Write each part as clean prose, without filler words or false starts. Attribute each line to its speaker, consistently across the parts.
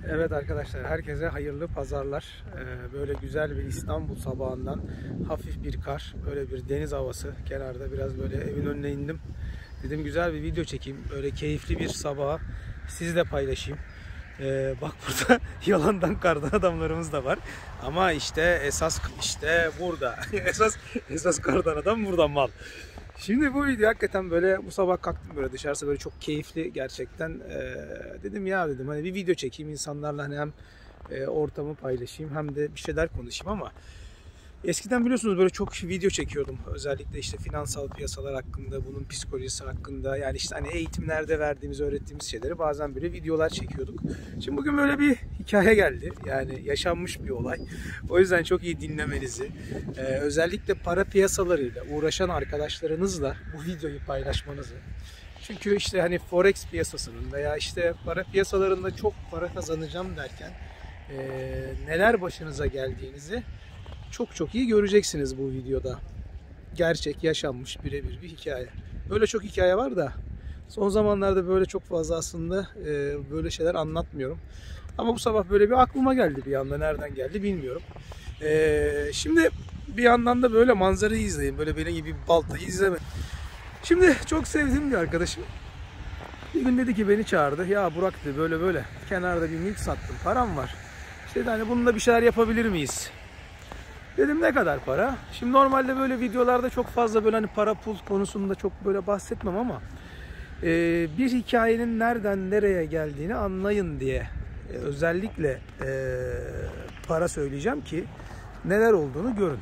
Speaker 1: Evet arkadaşlar, herkese hayırlı pazarlar. Böyle güzel bir İstanbul sabahından hafif bir kar, böyle bir deniz havası. Kenarda biraz böyle evin önüne indim. Dedim güzel bir video çekeyim. Böyle keyifli bir sabaha sizle paylaşayım. Bak burada yalandan kardan adamlarımız da var. Ama esas burada. esas kardan adam burada mal. Şimdi bu video hakikaten böyle bu sabah kalktım böyle dışarısı böyle çok keyifli gerçekten. Dedim hani bir video çekeyim insanlarla hani hem ortamı paylaşayım hem de bir şeyler konuşayım ama eskiden biliyorsunuz böyle çok video çekiyordum. Özellikle işte finansal piyasalar hakkında, bunun psikolojisi hakkında, yani işte hani eğitimlerde verdiğimiz, öğrettiğimiz şeyleri bazen böyle videolar çekiyorduk. Şimdi bugün böyle bir hikaye geldi. Yani yaşanmış bir olay. O yüzden çok iyi dinlemenizi, özellikle para piyasalarıyla uğraşan arkadaşlarınızla bu videoyu paylaşmanızı. Çünkü işte hani forex piyasasının veya işte para piyasalarında çok para kazanacağım derken neler başınıza geldiğinizi çok iyi göreceksiniz bu videoda. Gerçek, yaşanmış birebir bir hikaye. Böyle çok hikaye var da son zamanlarda böyle çok fazla aslında böyle şeyler anlatmıyorum. Ama bu sabah böyle bir aklıma geldi bir anda. Nereden geldi bilmiyorum. Şimdi bir yandan da böyle manzarayı izleyin. Böyle benim gibi bir baltayı izleme. Şimdi çok sevdiğim bir arkadaşım bir gün dedi ki, beni çağırdı. Ya Burak dedi, böyle kenarda bir mülk sattım. Param var. İşte hani bununla bir şeyler yapabilir miyiz? Dedim ne kadar para? Şimdi normalde böyle videolarda çok fazla böyle hani para pul konusunda çok böyle bahsetmem ama bir hikayenin nereden nereye geldiğini anlayın diye özellikle para söyleyeceğim ki neler olduğunu görün.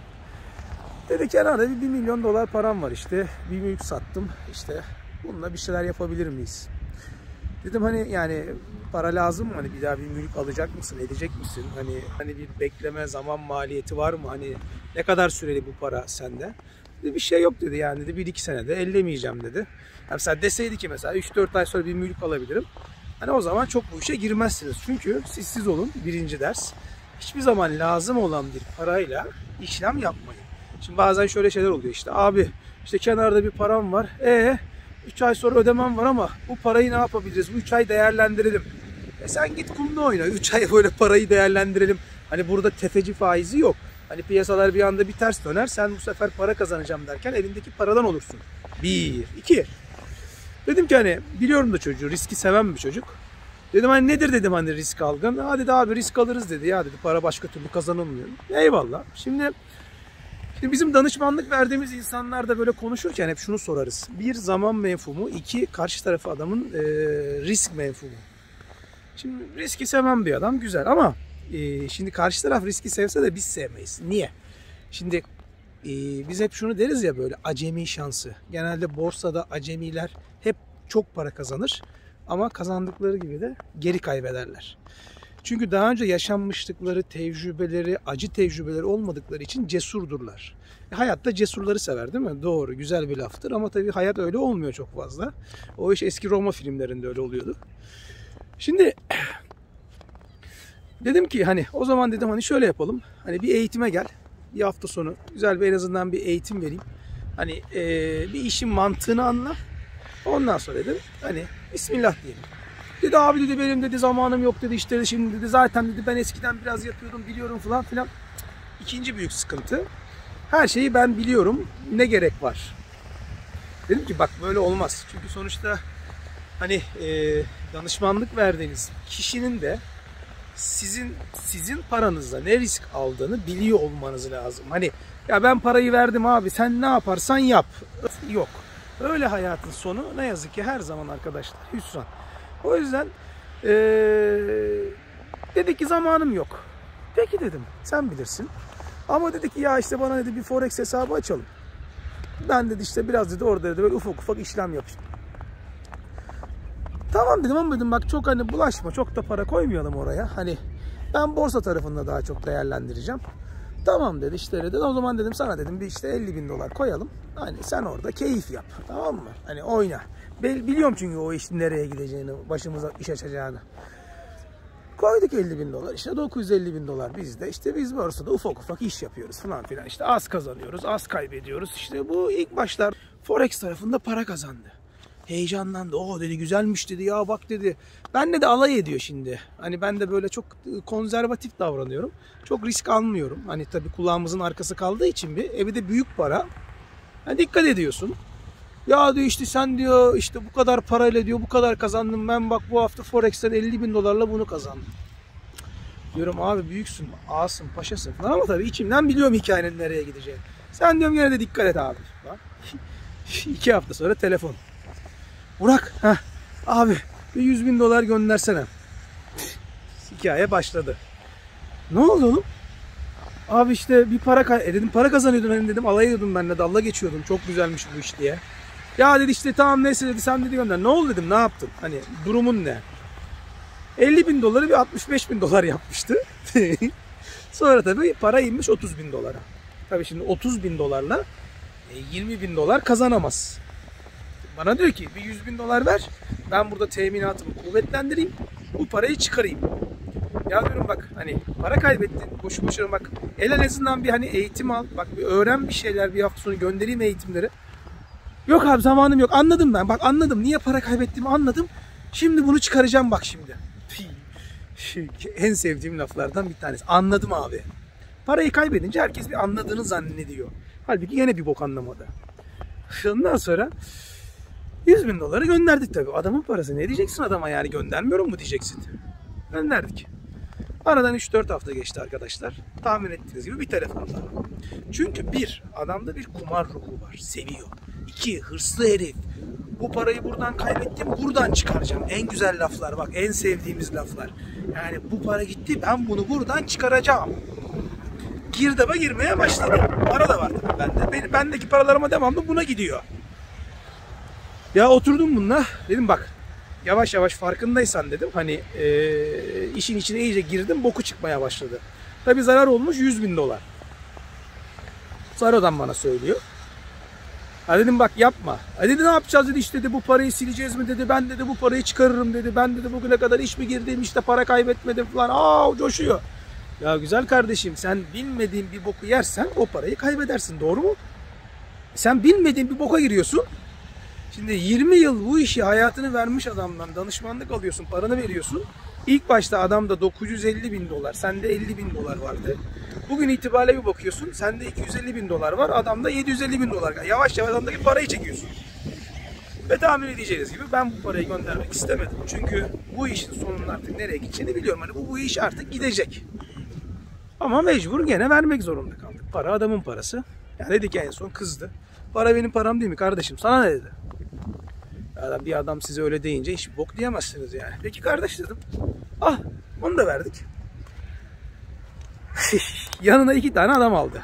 Speaker 1: Dedi kenarda bir $1 milyon param var, işte bir mülk sattım, işte bununla bir şeyler yapabilir miyiz? Dedim hani yani para lazım mı? Hani bir daha bir mülk alacak mısın? Edecek misin? Hani bir bekleme zaman maliyeti var mı? Hani ne kadar süreli bu para sende? Dedi bir şey yok dedi, yani dedi 1-2 senede ellemeyeceğim dedi. Yani mesela deseydi ki mesela 3-4 ay sonra bir mülk alabilirim. Hani o zaman çok bu işe girmezsiniz. Çünkü siz olun, birinci ders. Hiçbir zaman lazım olan bir parayla işlem yapmayın. Şimdi bazen şöyle şeyler oluyor, işte abi işte kenarda bir param var. 3 ay sonra ödemem var ama bu parayı ne yapabiliriz? Bu 3 ay değerlendirelim. Sen git kumda oyna. 3 ay böyle parayı değerlendirelim. Hani burada tefeci faizi yok. Hani piyasalar bir anda bir ters döner. Sen bu sefer para kazanacağım derken elindeki paradan olursun. 1, 2. Dedim ki hani biliyorum da çocuğu, riski seven bir çocuk. Dedim hani nedir dedim hani risk algın. Ha dedi abi risk alırız dedi. Ya dedi para başka türlü kazanılmıyor. Eyvallah. Şimdi bizim danışmanlık verdiğimiz insanlar da böyle konuşurken hep şunu sorarız. 1, zaman mefhumu. 2, karşı tarafı adamın risk mefhumu. Şimdi riski seven bir adam güzel ama şimdi karşı taraf riski sevse de biz sevmeyiz. Niye? Şimdi biz hep şunu deriz ya, böyle acemi şansı. Genelde borsada acemiler hep çok para kazanır ama kazandıkları gibi de geri kaybederler. Çünkü daha önce yaşanmışlıkları, tecrübeleri, acı tecrübeleri olmadıkları için cesurdurlar. Hayat da cesurları sever değil mi? Doğru, güzel bir laftır ama tabii hayat öyle olmuyor çok fazla. O iş eski Roma filmlerinde öyle oluyordu. Şimdi dedim ki hani o zaman dedim hani şöyle yapalım. Hani bir eğitime gel. Bir hafta sonu güzel bir en azından bir eğitim vereyim. Hani bir işin mantığını anla. Ondan sonra dedim hani Bismillah diyelim. Dedi abi dedi benim dedi zamanım yok dedi, işte şimdi dedi zaten dedi ben eskiden biraz yapıyordum biliyorum falan filan. İkinci büyük sıkıntı. Her şeyi ben biliyorum. Ne gerek var? Dedim ki bak böyle olmaz. Çünkü sonuçta hani danışmanlık verdiğiniz kişinin de sizin paranızla ne risk aldığını biliyor olmanız lazım. Hani ya ben parayı verdim abi sen ne yaparsan yap. Yok. Öyle hayatın sonu ne yazık ki her zaman arkadaşlar hüsran. O yüzden dedi ki zamanım yok. Peki dedim sen bilirsin. Ama dedi ki ya işte bana dedi bir forex hesabı açalım. Ben dedi işte biraz dedi orada dedi böyle ufak işlem yapayım. Tamam dedim ama dedim bak çok hani bulaşma, çok da para koymayalım oraya. Hani ben borsa tarafında daha çok değerlendireceğim. Tamam dedi işte dedi. O zaman dedim sana dedim bir işte $50.000 koyalım. Hani sen orada keyif yap. Tamam mı? Hani oyna. Biliyorum çünkü o işin nereye gideceğini, başımıza iş açacağını. Koyduk $50.000, işte $950.000 bizde. İşte biz borsada ufak iş yapıyoruz falan filan. İşte az kazanıyoruz, az kaybediyoruz. İşte bu ilk başlar forex tarafında para kazandı. Heyecanlandı. O dedi güzelmiş dedi ya bak dedi. Benle de alay ediyor şimdi. Hani ben de böyle çok konservatif davranıyorum. Çok risk almıyorum. Hani tabii kulağımızın arkası kaldığı için bir evde büyük para. Yani dikkat ediyorsun. Ya diyor işte sen diyor işte bu kadar parayla diyor bu kadar kazandım. Ben bak bu hafta Forex'ten 50.000 dolarla bunu kazandım. Diyorum abi büyüksün, ağasın, paşasın falan ama tabii içimden biliyorum hikayenin nereye gideceğini. Sen diyorum gene de dikkat et abi. 2 hafta sonra telefon. Burak, abi bir 100.000 dolar göndersene. Hikaye başladı. Ne oldu oğlum? Abi işte bir para dedim para kazanıyordum hani dedim alay ediyordum benimle dalga geçiyordum çok güzelmiş bu iş diye. Ya dedi işte tamam neyse dedi sen dedi gönder. Ne oldu dedim ne yaptın? Hani durumun ne? 50.000 doları bir 65.000 dolar yapmıştı. Sonra tabii para inmiş 30.000 dolara. Tabii şimdi 30.000 dolarla 20.000 dolar kazanamaz. Bana diyor ki bir 100.000 dolar ver. Ben burada teminatımı kuvvetlendireyim. Bu parayı çıkarayım. Ya diyorum bak hani para kaybettin. Boşu boşuna bak. En azından bir hani eğitim al. Bak bir öğren bir şeyler. Bir hafta sonu göndereyim eğitimleri. Yok abi zamanım yok. Anladım ben. Bak anladım. Niye para kaybettiğimi anladım. Şimdi bunu çıkaracağım bak şimdi. En sevdiğim laflardan bir tanesi. Anladım abi. Parayı kaybedince herkes bir anladığını zannediyor. Halbuki yine bir bok anlamadı. Ondan sonra 100.000 doları gönderdik tabii. Adamın parası. Ne diyeceksin adama yani göndermiyorum mu diyeceksin. Gönderdik. Aradan 3-4 hafta geçti arkadaşlar. Tahmin ettiğiniz gibi bir telefon daha. Çünkü bir, adamda bir kumar ruhu var. Seviyor. 2, hırslı herif. Bu parayı buradan kaybettim, buradan çıkaracağım. En güzel laflar bak, en sevdiğimiz laflar. Yani bu para gitti, ben bunu buradan çıkaracağım. Girdaba girmeye başladı. Para da var tabii bende. Bendeki paralarıma devamlı buna gidiyor. Ya oturdum bununla. Dedim bak, yavaş yavaş farkındaysan dedim. Hani işin içine iyice girdim, boku çıkmaya başladı. Tabii zarar olmuş 100.000 dolar. Sonradan bana söylüyor. Ha dedim bak yapma. Ha dedi ne yapacağız dedi işte dedi bu parayı sileceğiz mi dedi. Ben dedi bu parayı çıkarırım dedi. Ben dedi bugüne kadar iş mi girdim işte para kaybetmedim falan. Coşuyor. Ya güzel kardeşim sen bilmediğin bir boku yersen o parayı kaybedersin doğru mu? Sen bilmediğin bir boka giriyorsun. Şimdi 20 yıl bu işi hayatını vermiş adamdan danışmanlık alıyorsun paranı veriyorsun. İlk başta adamda 950.000 dolar sende 50.000 dolar vardı. Bugün itibariyle bir bakıyorsun sende 250.000 dolar var adamda 750.000 dolar. Yavaş yavaş adamdaki parayı çekiyorsun. Ve tahmin edeceğiniz gibi ben bu parayı göndermek istemedim. Çünkü bu işin sonunun artık nereye gideceğini biliyorum. Hani bu iş artık gidecek. Ama mecbur gene vermek zorunda kaldık. Para adamın parası. Yani dedi ki en son kızdı. Para benim param değil mi kardeşim? Sana ne dedi? Bir adam size öyle deyince hiç bok diyemezsiniz yani. Peki kardeş dedim. Ah onu da verdik. Yanına 2 tane adam aldı.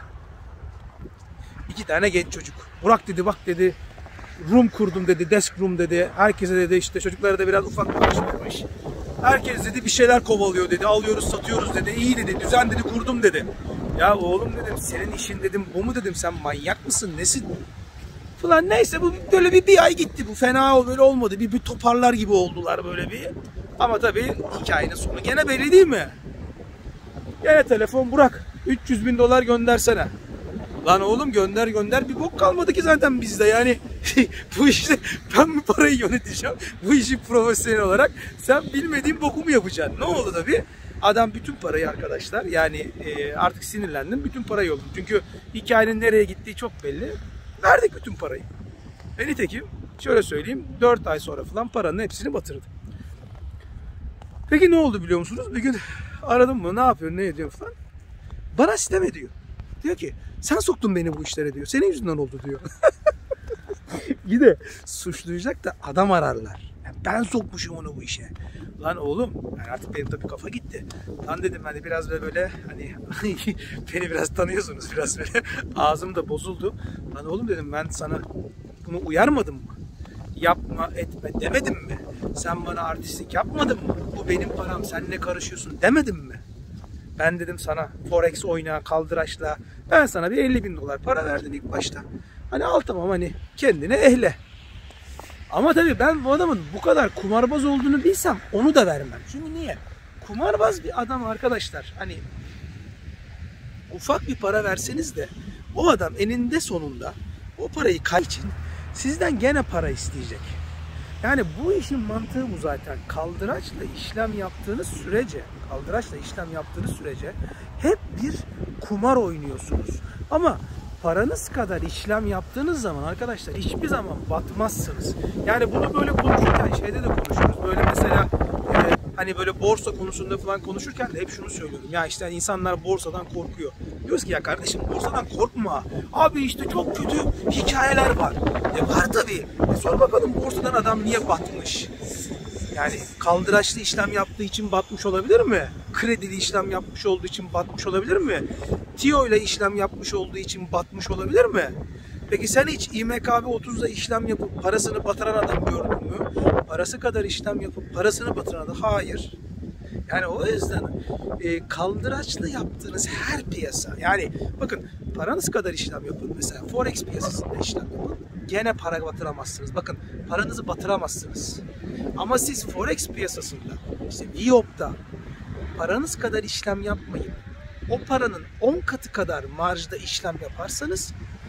Speaker 1: 2 tane genç çocuk. Burak dedi bak dedi. Room kurdum dedi. Desk room dedi. Herkese dedi işte çocuklara da biraz ufak maaş vermiş. Herkes dedi bir şeyler kovalıyor dedi. Alıyoruz satıyoruz dedi. İyi dedi. Düzen dedi kurdum dedi. Ya oğlum dedim senin işin dedim bu mu dedim sen manyak mısın nesin? Falan neyse bu böyle bir ay gitti bu fena böyle olmadı bir toparlar gibi oldular böyle bir ama tabii hikayenin sonu gene belli değil mi? Gene telefon Burak 300.000 dolar göndersene. Lan oğlum gönder bir bok kalmadı ki zaten bizde yani bu işte ben mi parayı yöneteceğim bu işi profesyonel olarak sen bilmediğin boku mu yapacaksın ne oldu tabii? Adam bütün parayı arkadaşlar yani artık sinirlendim bütün parayı yolladım çünkü hikayenin nereye gittiği çok belli. Verdik bütün parayı. Ve nitekim şöyle söyleyeyim 4 ay sonra falan paranın hepsini batırdı. Peki ne oldu biliyor musunuz? Bir gün aradım mı ne yapıyorsun ne ediyorsun falan. Bana sitem ediyor. Diyor ki sen soktun beni bu işlere diyor. Senin yüzünden oldu diyor. Bir de suçlayacak da adam ararlar. Yani ben sokmuşum onu bu işe. Lan oğlum yani artık benim tabii kafa gitti. Lan dedim hani biraz böyle hani beni biraz tanıyorsunuz biraz böyle ağzım da bozuldu. Lan oğlum dedim ben sana bunu uyarmadım mı? Yapma etme demedim mi? Sen bana artistlik yapmadın mı? Bu benim param sen ne karışıyorsun demedim mi? Ben dedim sana Forex oyna kaldıraçla ben sana bir 50.000 dolar para verdim ilk başta. Hani al tamam hani kendine ehle. Ama tabii ben bu adamın bu kadar kumarbaz olduğunu bilsem onu da vermem. Çünkü niye? Kumarbaz bir adam arkadaşlar. Hani ufak bir para verseniz de o adam eninde sonunda o parayı için sizden gene para isteyecek. Yani bu işin mantığı bu zaten. Kaldıraçla işlem yaptığınız sürece hep bir kumar oynuyorsunuz. Ama paranız kadar işlem yaptığınız zaman arkadaşlar hiçbir zaman batmazsınız. Yani bunu böyle konuşurken şeyde de konuşuyoruz. Böyle mesela hani böyle borsa konusunda falan konuşurken de hep şunu söylüyorum. Ya işte insanlar borsadan korkuyor. Diyoruz ki ya kardeşim borsadan korkma. Abi işte çok kötü hikayeler var. Var tabii. Sor bakalım borsadan adam niye batmış? Yani kaldıraçlı işlem yaptığı için batmış olabilir mi? Kredili işlem yapmış olduğu için batmış olabilir mi? TIO ile işlem yapmış olduğu için batmış olabilir mi? Peki sen hiç İMKB 30'da işlem yapıp parasını batıran adam gördün mü? Parası kadar işlem yapıp parasını batıran adam? Hayır. Yani o yüzden kaldıraçlı yaptığınız her piyasa, yani bakın paranız kadar işlem yapın. Mesela Forex piyasasında işlem yapın. Gene para batıramazsınız. Bakın paranızı batıramazsınız. Ama siz Forex piyasasında, işte VIOP'ta paranız kadar işlem yapmayın. O paranın 10 katı kadar marjda işlem yaparsanız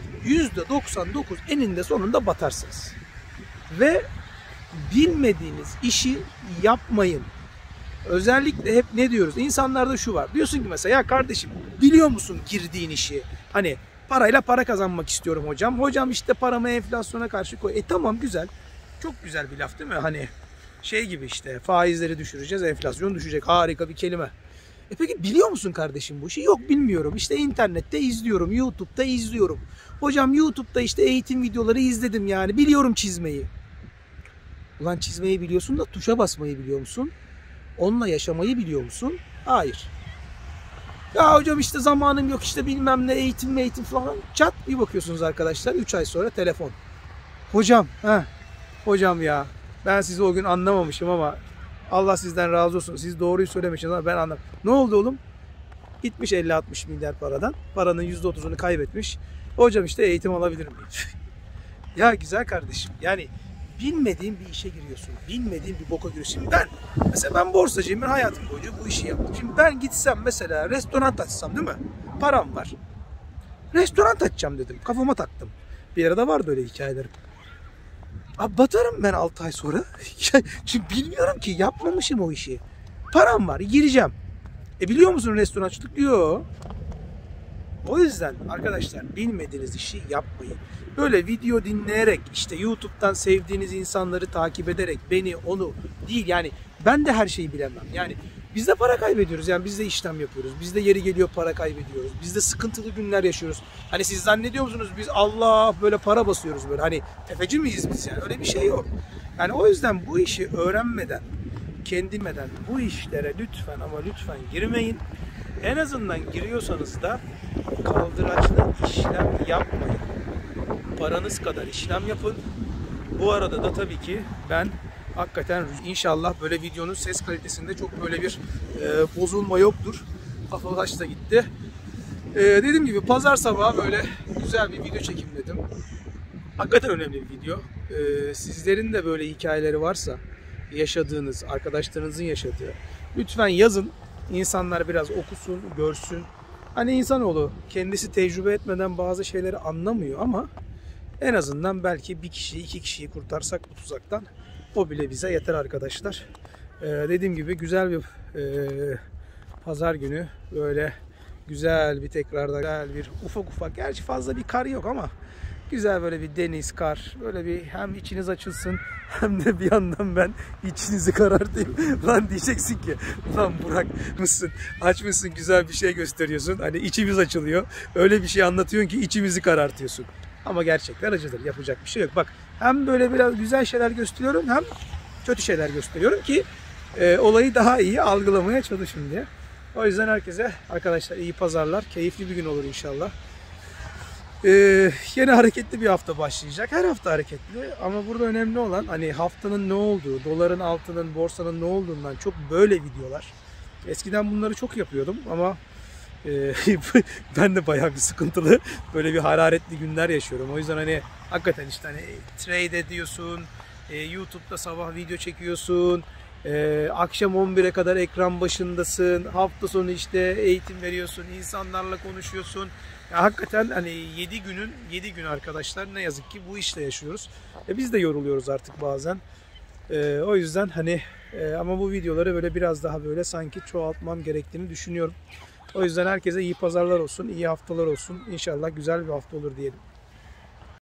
Speaker 1: %99 eninde sonunda batarsınız. Ve bilmediğiniz işi yapmayın. Özellikle hep ne diyoruz? İnsanlarda şu var. Diyorsun ki mesela ya kardeşim biliyor musun girdiğin işi? Hani parayla para kazanmak istiyorum hocam. Hocam işte paramı enflasyona karşı koy. Tamam güzel. Çok güzel bir laf değil mi? Hani şey gibi işte faizleri düşüreceğiz, enflasyon düşecek. Harika bir kelime. Peki biliyor musun kardeşim bu işi? Yok bilmiyorum. İşte internette izliyorum, YouTube'da izliyorum. Hocam YouTube'da işte eğitim videoları izledim yani. Biliyorum çizmeyi. Ulan çizmeyi biliyorsun da tuşa basmayı biliyor musun? Onunla yaşamayı biliyor musun? Hayır. Ya hocam işte zamanım yok işte bilmem ne eğitim falan. Çat bir bakıyorsunuz arkadaşlar 3 ay sonra telefon. Hocam hocam ya ben sizi o gün anlamamışım ama Allah sizden razı olsun. Siz doğruyu söylemişsiniz ama ben anlamadım. Ne oldu oğlum? Gitmiş 50-60 milyar paradan. Paranın %30'unu kaybetmiş. Hocam işte eğitim alabilir miyim? Ya güzel kardeşim yani bilmediğin bir işe giriyorsun. Bilmediğin bir boka giriyorsun. Şimdi ben borsacıyım. Ben hayatım boyunca bu işi yaptım. Şimdi ben gitsem mesela restoran açsam değil mi? Param var. Restoran açacağım dedim. Kafama taktım. Bir arada vardı öyle hikayelerim. Abi batarım ben 6 ay sonra. Çünkü bilmiyorum ki yapmamışım o işi. Param var gireceğim. Biliyor musun restorançılık? Yok. O yüzden arkadaşlar bilmediğiniz işi yapmayın. Böyle video dinleyerek işte YouTube'dan sevdiğiniz insanları takip ederek beni onu değil yani ben de her şeyi bilemem. Yani biz de para kaybediyoruz yani biz de işlem yapıyoruz. Biz de yeri geliyor para kaybediyoruz. Biz de sıkıntılı günler yaşıyoruz. Hani siz zannediyor musunuz biz Allah böyle para basıyoruz böyle hani tefeci miyiz biz yani öyle bir şey yok. Yani o yüzden bu işi öğrenmeden kendimeden bu işlere lütfen ama lütfen girmeyin. En azından giriyorsanız da kaldıraçlı işlem yapmayın. Paranız kadar işlem yapın. Bu arada da tabii ki ben hakikaten inşallah böyle videonun ses kalitesinde çok böyle bir bozulma yoktur. Flash da gitti. Dediğim gibi pazar sabahı böyle güzel bir video çekeyim dedim. Hakikaten önemli bir video. Sizlerin de böyle hikayeleri varsa yaşadığınız, arkadaşlarınızın yaşadığı lütfen yazın. İnsanlar biraz okusun, görsün. Hani insanoğlu kendisi tecrübe etmeden bazı şeyleri anlamıyor ama en azından belki bir kişiyi, 2 kişiyi kurtarsak bu tuzaktan o bile bize yeter arkadaşlar. Dediğim gibi güzel bir pazar günü böyle güzel bir tekrarda güzel bir ufak gerçi fazla bir kar yok ama güzel böyle bir deniz, kar böyle bir hem içiniz açılsın hem de bir yandan ben içinizi karartayım. Lan diyeceksin ki lan Burak mısın açmışsın güzel bir şey gösteriyorsun hani içimiz açılıyor öyle bir şey anlatıyorsun ki içimizi karartıyorsun. Ama gerçekler acıdır yapacak bir şey yok. Bak hem böyle biraz güzel şeyler gösteriyorum hem kötü şeyler gösteriyorum ki olayı daha iyi algılamaya çalışın diye. O yüzden herkese arkadaşlar iyi pazarlar. Keyifli bir gün olur inşallah. Yine hareketli bir hafta başlayacak. Her hafta hareketli ama burada önemli olan hani haftanın ne olduğu, doların, altının, borsanın ne olduğundan çok böyle videolar. Eskiden bunları çok yapıyordum ama ben de bayağı bir sıkıntılı böyle bir hararetli günler yaşıyorum. O yüzden hani hakikaten işte hani trade ediyorsun, YouTube'da sabah video çekiyorsun, akşam 11'e kadar ekran başındasın, hafta sonu işte eğitim veriyorsun, insanlarla konuşuyorsun. Ya hakikaten hani 7 gün arkadaşlar ne yazık ki bu işle yaşıyoruz. Biz de yoruluyoruz artık bazen. O yüzden hani ama bu videoları böyle biraz daha böyle sanki çoğaltmam gerektiğini düşünüyorum. O yüzden herkese iyi pazarlar olsun, iyi haftalar olsun. İnşallah güzel bir hafta olur diyelim.